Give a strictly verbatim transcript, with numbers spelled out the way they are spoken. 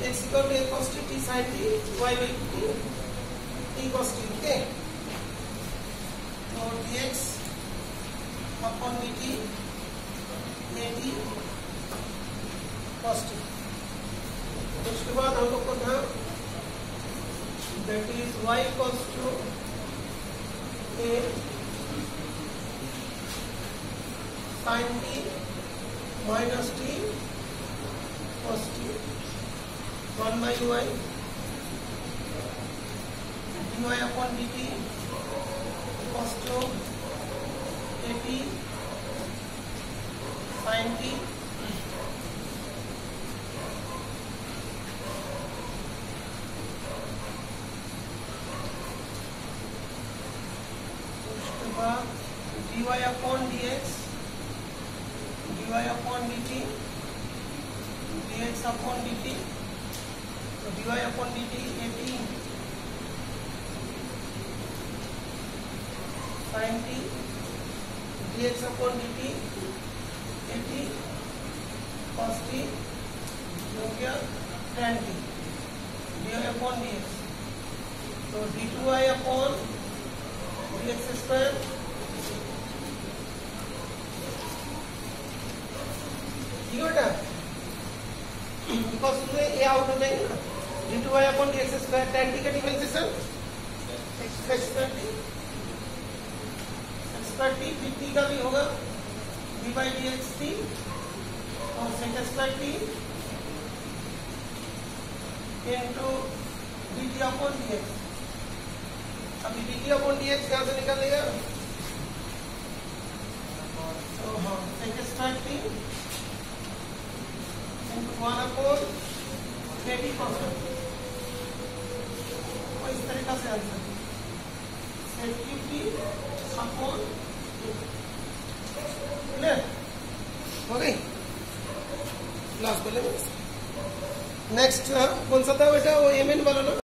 X equal to a cos t t sin t y by t t cos t. Okay, तो dx upon dt a t cos t. उसके बाद हम लोग को था that is y equals to a sin t minus t cos t one by y dy upon dt equals to at sin t dy upon dx dy upon dt dx upon dt. तो dy upon dt at sin t dx upon dt at cos t हो गया tan t dy upon dx. तो d two y upon dx square बेटा because उसमें a out हो जाएंगे ना. D two y upon d x square tan t का differentiation x square t x square t फिर टी का भी होगा d by d x t और sec square t into d t upon d x. अभी d t upon d x यहाँ से निकालेगा तो हाँ sec square t one upon eighty percent. इस तरीका से आंसर सेक्यूरिटी अपॉन क्लियर हो गई. लास्ट बोले नेक्स्ट कौन सा था बेटा वो एम एन वाला ना.